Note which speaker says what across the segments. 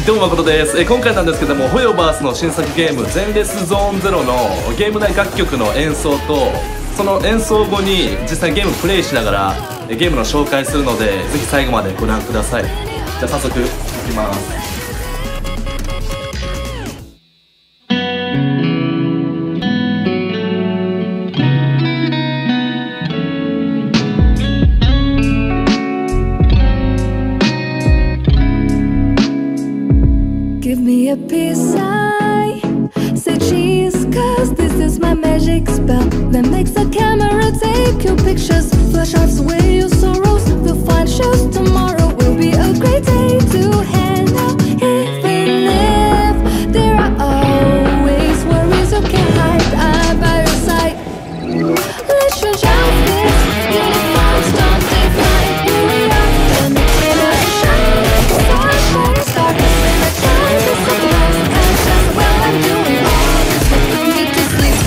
Speaker 1: どうも誠です。今回なんですけども、ホヨバースの新作ゲーム前列ゾーン0のゲーム内楽曲の演奏と、その演奏後に実際ゲームプレイしながらゲームの紹介するので、ぜひ最後までご覧ください。じゃあ早速いきます。
Speaker 2: Give me a peace sign, say cheese, cause this is my magic spell that makes the camera take your pictures, flash drives away your sorrows, we'll find shows, tomorrow will be a great day to hang out, even if there are always worries you can't hide, I'm by your side, let's change outfits, uniforms don't define who we are, and the inner shine, sunshine, darkness in the time, this is the best, and just well I'm doing all this, but don't need to sleep.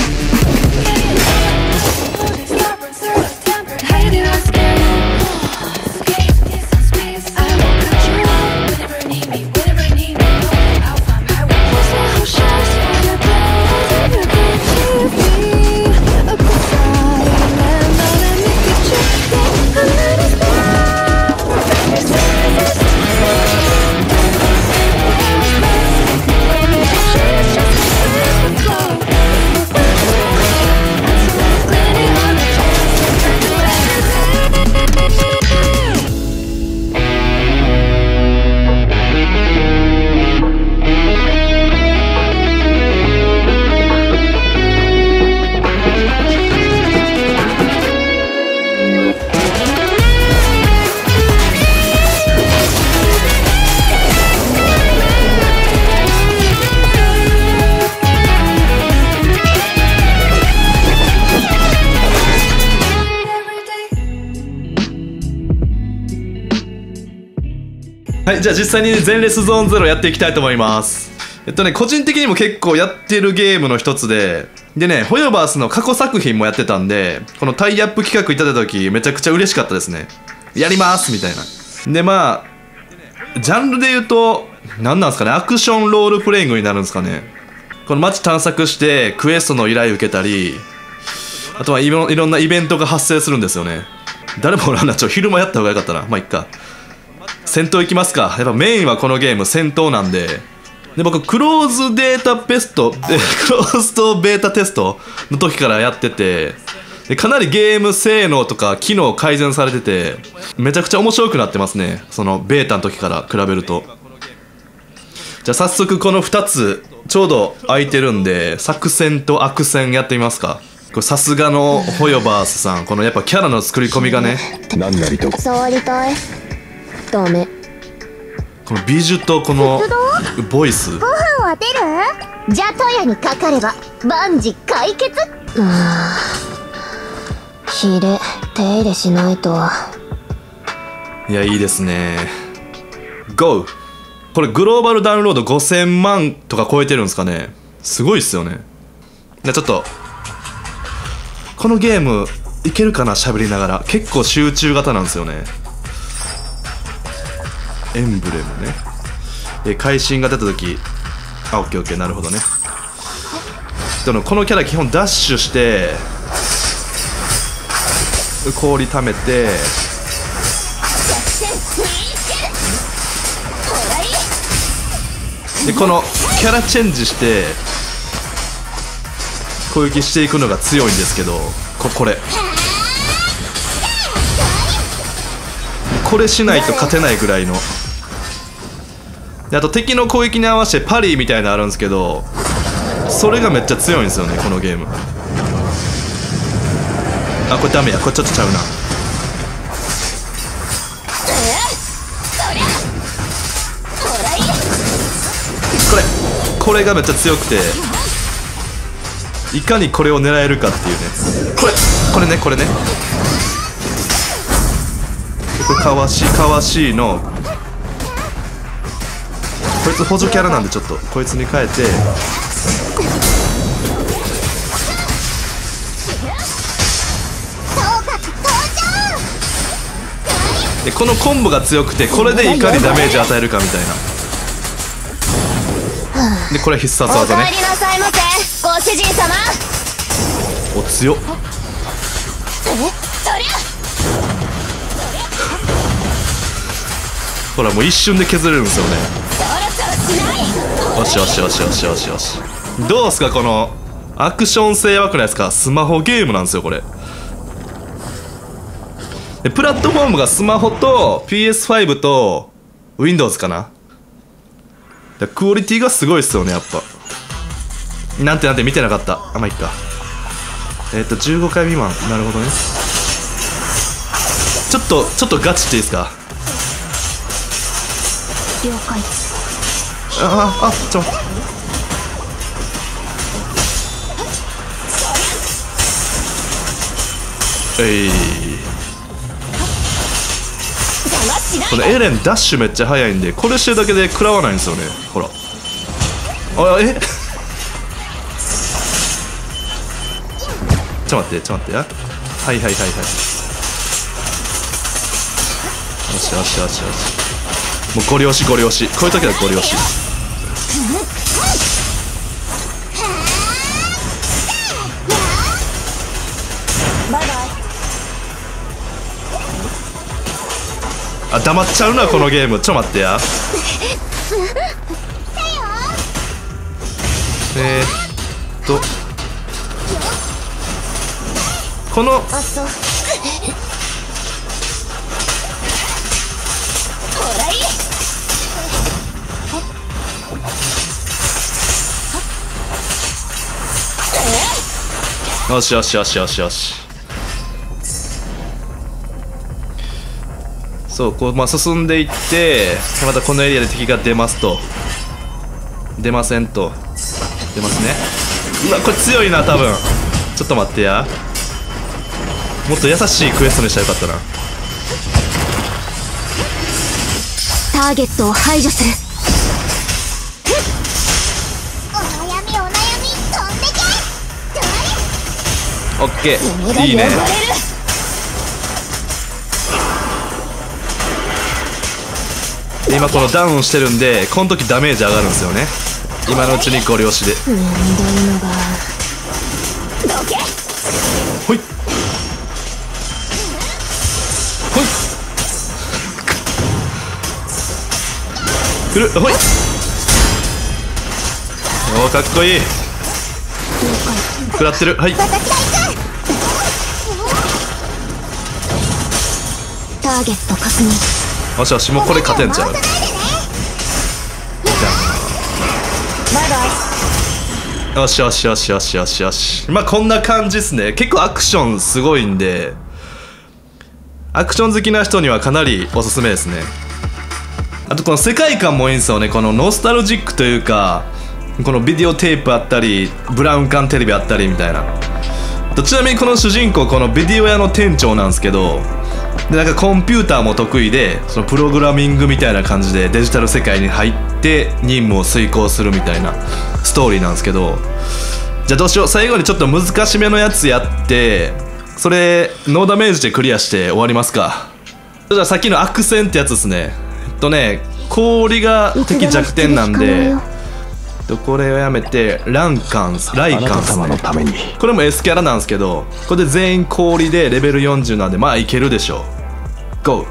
Speaker 2: Stubborn, certain tempered, hiding or scared. Escape, some space, I will cut you off whenever you need me, whenever you need me. I'll find my way. Who's the who shares for the day? You can give me a good side, and I'll let me get you. Yeah, a little
Speaker 1: はい、じゃあ実際に前列ゾーン0やっていきたいと思います。個人的にも結構やってるゲームの一つでね、ホヨバースの過去作品もやってたんで、このタイアップ企画いただいた時めちゃくちゃ嬉しかったですね。やりますみたいな。でまあジャンルで言うと何なんですかね、アクションロールプレイングになるんですかね。この街探索してクエストの依頼受けたり、あとはいろんなイベントが発生するんですよね。誰もおらんな、昼間やった方がよかったな。まあいっか。戦闘いきますか。やっぱメインはこのゲーム戦闘なんで、僕クローズデータペストクローズドベータテストの時からやってて、かなりゲーム性能とか機能改善されてて、めちゃくちゃ面白くなってますね、そのベータの時から比べると。じゃあ早速この2つちょうど空いてるんで、作戦と悪戦やってみますか。これさすがのホヨバースさん、このやっぱキャラの作り込みがね、
Speaker 3: 何なりと
Speaker 4: 触りたい。ダメ。
Speaker 1: この美女とこのボイス。
Speaker 4: 5分は出る？じゃあトヤにかかれば万事解決。ひれ、手入れしないと。
Speaker 1: いやいいですね。GO！ これグローバルダウンロード5000万とか超えてるんですかね。すごいっすよね。じゃあちょっとこのゲームいけるかな、喋りながら。結構集中型なんですよね。エンブレムね。会心が出た時、オッケーオッケー、なるほどね。このキャラ基本ダッシュして氷溜めて、でこのキャラチェンジして攻撃していくのが強いんですけど、これしないと勝てないぐらいの。であと敵の攻撃に合わせてパリーみたいなのあるんですけど、それがめっちゃ強いんですよね、このゲーム。あ、これダメや、これちょっとちゃうな。これがめっちゃ強くて、いかにこれを狙えるかっていうね。これねこれかわしいの。こいつ補助キャラなんで、ちょっとこいつに変えて、でこのコンボが強くて、これでいかにダメージ与えるかみたいな。 でこれ必殺
Speaker 4: お
Speaker 1: 技ね。
Speaker 4: 帰りなさいませご主人様。
Speaker 1: お強っ。
Speaker 4: そりゃ
Speaker 1: ほらもう一瞬で削れるんですよね。
Speaker 4: そろそろしない。
Speaker 1: よしよしよしよしよしよし。どうすかこのアクション性やばくないですか。スマホゲームなんですよこれ。でプラットフォームがスマホと PS5 と Windows かな。クオリティがすごいっすよねやっぱ。なんて見てなかった。あまあいっか。15回未満。なるほどね。ちょっとガチっていいですか。
Speaker 4: 了解。
Speaker 1: ちょこのエレンダッシュめっちゃ速いんで、これしてるだけで食らわないんですよね。ほらちょっと待ってや。はいよしよしよしよし。もうゴリ押しこういう時はゴリ押し。黙っちゃうなこのゲーム。ちょ待ってや。このよしよしよしよしよし。そうこう、進んでいってまたこのエリアで敵が出ますと。出ませんと。出ますね。うわこれ強いな多分。ちょっと待ってや。もっと優しいクエストにしたらよかったな。
Speaker 4: ターゲットを排除する。お悩み飛んでけ。
Speaker 1: オッケーいいね。で今このダウンしてるんでこの時ダメージ上がるんですよね。今のうちにゴリ押しで。
Speaker 4: めんどいのがどけ。
Speaker 1: ほいほいくるほい。おーかっこいい。食らってる。はい。
Speaker 4: ターゲット確認。
Speaker 1: よしよしもうこれ勝てんちゃう。よしよしよしよしよしよし。こんな感じっすね。結構アクションすごいんで、アクション好きな人にはかなりおすすめですね。あとこの世界観もいいんですよね。このノスタルジックというか、このビデオテープあったりブラウン管テレビあったりみたいな。ちなみにこの主人公このビデオ屋の店長なんですけど、でなんかコンピューターも得意で、そのプログラミングみたいな感じでデジタル世界に入って任務を遂行するみたいなストーリーなんですけど、じゃあどうしよう。最後にちょっと難しめのやつやって、それノーダメージでクリアして終わりますか。じゃあさっきの悪戦ってやつですね。氷が敵弱点なんで、これをやめてライカンスね。これも S キャラなんですけど、これで全員氷でレベル40なんでいけるでしょう。GO。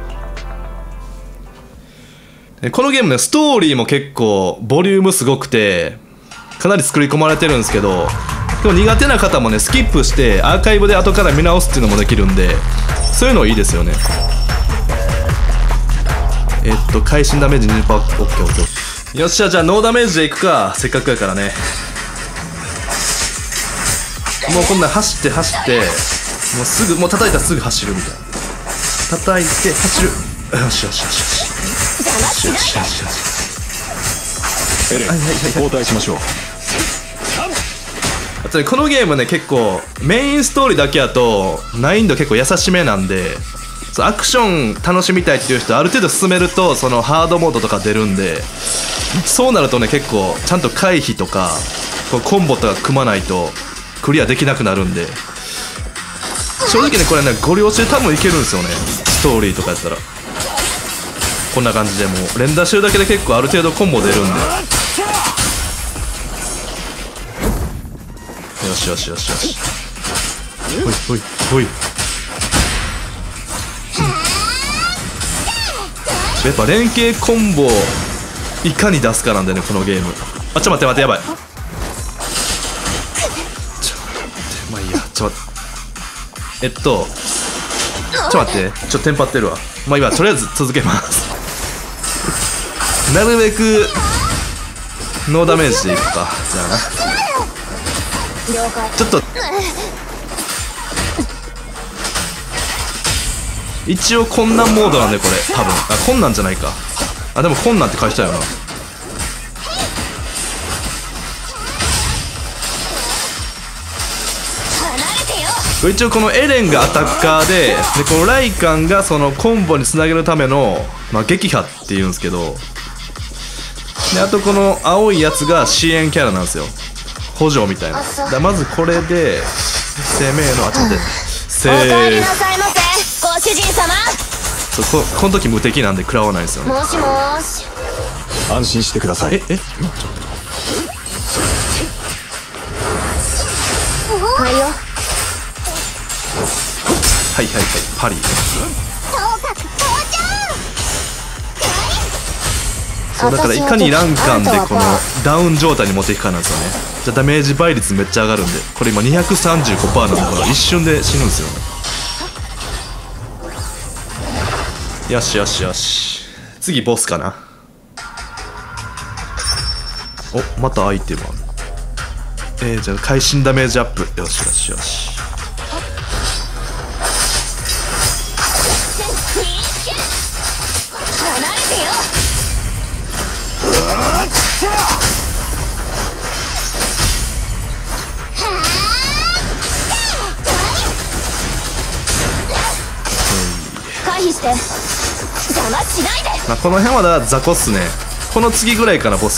Speaker 1: このゲームねストーリーも結構ボリュームすごくてかなり作り込まれてるんですけど、でも苦手な方もねスキップしてアーカイブで後から見直すっていうのもできるんで、そういうのいいですよね。会心ダメージ 20%。 OKOK。よっしゃ、じゃあノーダメージでいくか。せっかくやからね。もうこんなん走ってもうすぐもう叩いたらすぐ走るみたいな。叩いて走る。よしよしよしよしよしよしよしよし。
Speaker 3: エレン、交代しましょう。
Speaker 1: あとねこのゲームね結構メインストーリーだけやと難易度結構優しめなんで、アクション楽しみたいっていう人ある程度進めるとそのハードモードとか出るんで、そうなるとね結構ちゃんと回避とかこうコンボとか組まないとクリアできなくなるんで、正直ねこれねゴリ押しで多分いけるんですよね。ストーリーとかやったらこんな感じでもう連打してるだけで結構ある程度コンボ出るんで。 よしよしよしよし。ほいほいほい。やっぱ連携コンボいかに出すかなんだよねこのゲーム。あ、ちょっと待って待って、やばい。まあいいや、ちょっと待って、ちょっとテンパってるわ。まあ今とりあえず続けます。なるべくノーダメージでいくか。じゃあな、ちょっと一応困難モードなんでこれ多分。あ、困難じゃないか。あ、でも困難って返したよな。これ一応このエレンがアタッカーで、このライカンがそのコンボにつなげるための、まあ、撃破っていうんですけど、であとこの青いやつが支援キャラなんですよ、補助みたいな。だまずこれで攻めの、あ、ちょっと待って、せー、
Speaker 4: お帰りなさいませご主人様。
Speaker 1: この時無敵なんで食らわないんですよね。
Speaker 4: もしもーし。
Speaker 3: 安心してください。
Speaker 1: ちょっと
Speaker 4: はいよ。
Speaker 1: はいはいはい、パリ。そうだからいかにランカンでこのダウン状態に持っていくかなんですよね。じゃあダメージ倍率めっちゃ上がるんで、これ今 235% なんで、これ一瞬で死ぬんですよね。よしよしよし、次ボスかな。お、またアイテムある。じゃあ会心ダメージアップ。よしよしよし。
Speaker 4: 回避して邪魔しないで。
Speaker 1: まあこの辺はだ雑魚っすね。この次ぐらいかなボス。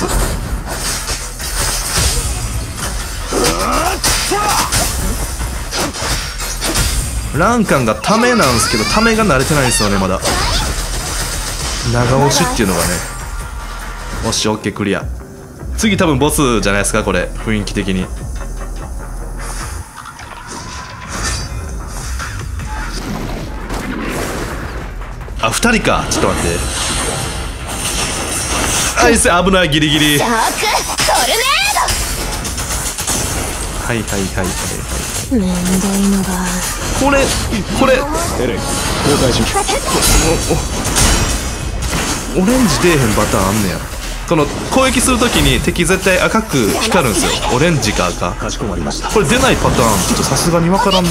Speaker 1: ランカンがためなんですけど、ためが慣れてないんですよねまだ。長押しっていうのがね。よし、オッケー、クリア。次多分ボスじゃないですかこれ、雰囲気的に。あ、2人か。ちょっと待って。あ、いっせ、危ない、ギリギリ。
Speaker 4: シャークトルネ
Speaker 1: はいはいはいはいはい。
Speaker 4: ード。めんどいのだ。
Speaker 1: これ
Speaker 3: エレン交代しましょう。
Speaker 1: オレンジ出えへんパターンあんねや。この攻撃するときに敵絶対赤く光るんですよ。オレンジか赤。
Speaker 3: かしこまりました。
Speaker 1: これ出ないパターンちょっとさすがに分からんな。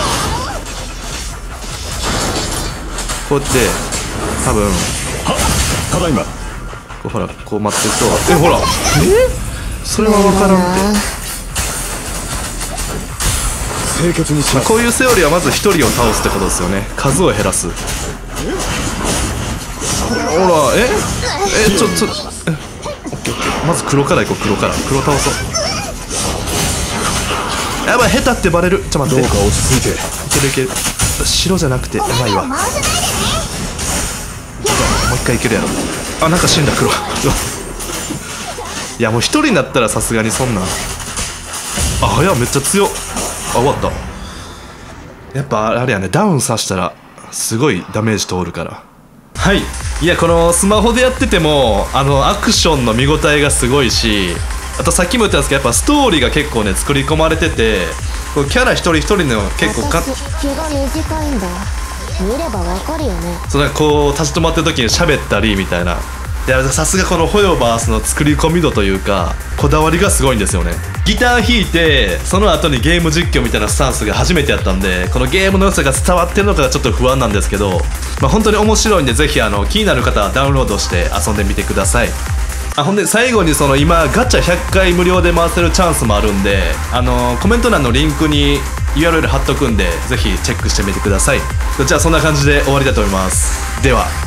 Speaker 1: こうやって多分
Speaker 3: ただいま。
Speaker 1: こうほらこう待ってると、ほらそれは分からんって。
Speaker 3: 清潔にします。
Speaker 1: こういうセオリーはまず1人を倒すってことですよね。数を減らす。ほらちょオッケーオッケー。まず黒からいこう。黒倒そう。やばい、下手ってバレる。ちょっと待って。
Speaker 3: どうか落ち着いて。
Speaker 1: いけるいける。白じゃなくてうまいわ。もう一回いけるやろ。あ、なんか死んだ黒。いやもう1人になったらさすがにそんな。あ、早っ、めっちゃ強っ。あ、終わった。やっぱあれやね、ダウンさしたらすごいダメージ通るから。はい、いやこのスマホでやっててもアクションの見応えがすごいし、あとさっきも言ったんですけど、やっぱストーリーが結構ね作り込まれてて、こうキャラ一人一人の結構
Speaker 4: 私気が短いんだ。見ればわかるよね。
Speaker 1: そうなんかこう立ち止まってる時に喋ったりみたいな。いやさすがこのホヨバースの作り込み度というかこだわりがすごいんですよね。ギター弾いてその後にゲーム実況みたいなスタンスが初めてやったんで、このゲームの良さが伝わってるのかがちょっと不安なんですけど、まあ、本当に面白いんでぜひ気になる方はダウンロードして遊んでみてください。あ、ほんで最後にその今ガチャ100回無料で回せるチャンスもあるんで、コメント欄のリンクに URL 貼っとくんでぜひチェックしてみてください。じゃあそんな感じで終わりたいと思います。では。